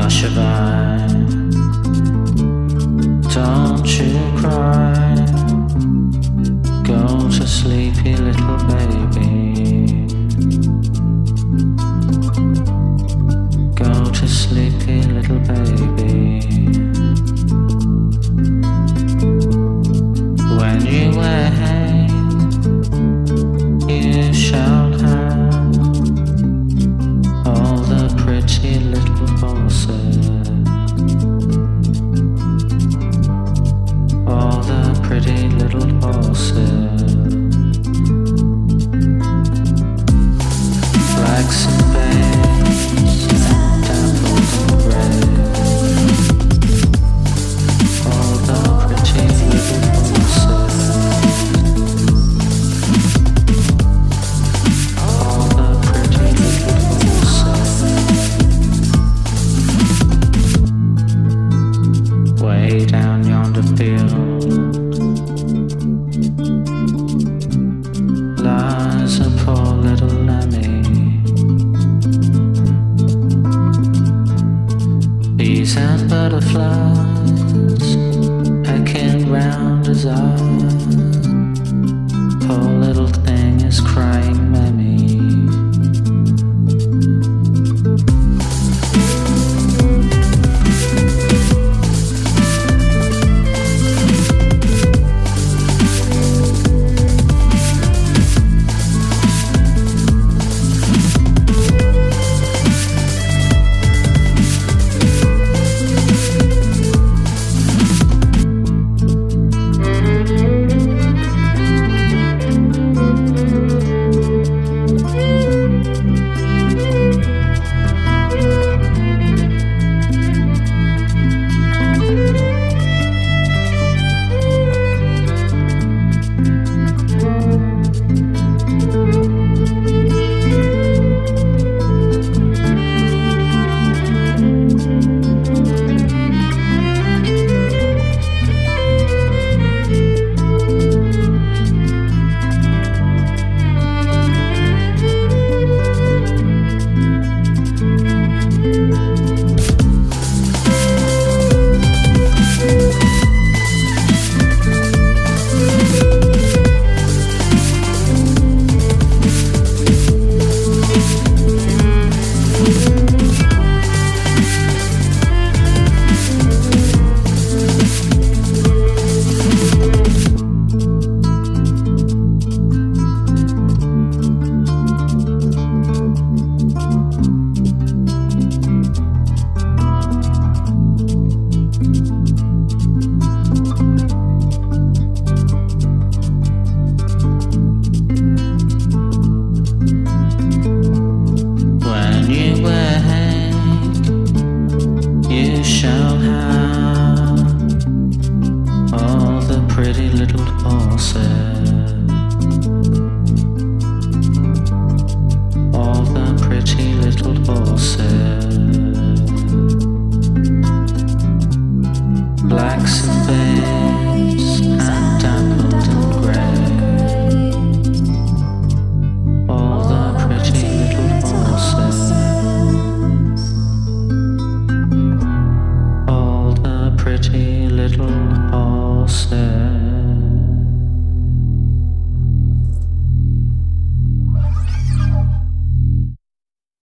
Hushabye, don't you cry. Go to sleepy little baby. Go to sleepy little baby. When you wake, you shall have all the pretty little horses, all the pretty little horses, flaxen babes and dappled and grey, all the pretty little horses, all the pretty little horses, way down yonder field lies a poor little lammy. Bees and butterflies pecking round his eyes. Poor little thing is crying mammy. You shall have all the pretty little horses, all the pretty little horses, blacks and babes and dappled and grey, all the pretty little horses, pretty little horses.